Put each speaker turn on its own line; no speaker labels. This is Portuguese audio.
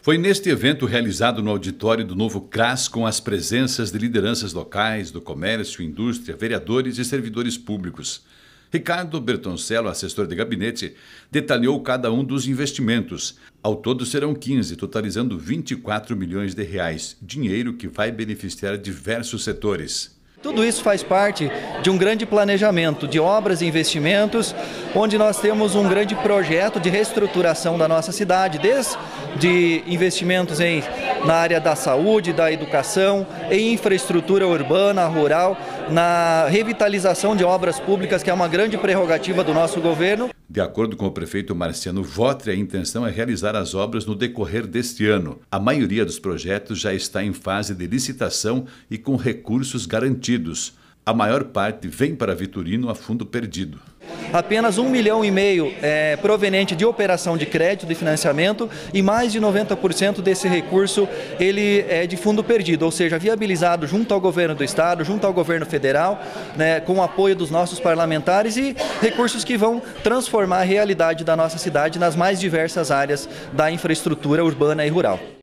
Foi neste evento realizado no auditório do novo CRAS com as presenças de lideranças locais, do comércio, indústria, vereadores e servidores públicos. Ricardo Bertoncello, assessor de gabinete, detalhou cada um dos investimentos. Ao todo serão 15, totalizando 24 milhões de reais, dinheiro que vai beneficiar diversos setores.
Tudo isso faz parte de um grande planejamento de obras e investimentos, onde nós temos um grande projeto de reestruturação da nossa cidade, desde investimentos na área da saúde, da educação, em infraestrutura urbana, rural, na revitalização de obras públicas, que é uma grande prerrogativa do nosso governo.
De acordo com o prefeito Marciano Votri, a intenção é realizar as obras no decorrer deste ano. A maioria dos projetos já está em fase de licitação e com recursos garantidos. A maior parte vem para Vitorino a fundo perdido.
Apenas 1,5 milhão é proveniente de operação de crédito, de financiamento, e mais de 90% desse recurso ele é de fundo perdido, ou seja, viabilizado junto ao governo do estado, junto ao governo federal, né, com o apoio dos nossos parlamentares, e recursos que vão transformar a realidade da nossa cidade nas mais diversas áreas da infraestrutura urbana e rural.